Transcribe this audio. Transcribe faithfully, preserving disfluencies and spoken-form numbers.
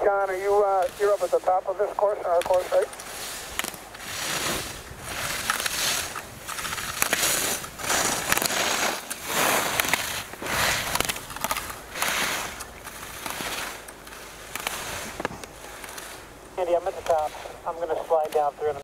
John, are you, uh, you're up at the top of this course, our course, right? Andy, I'm at the top. I'm going to slide down through.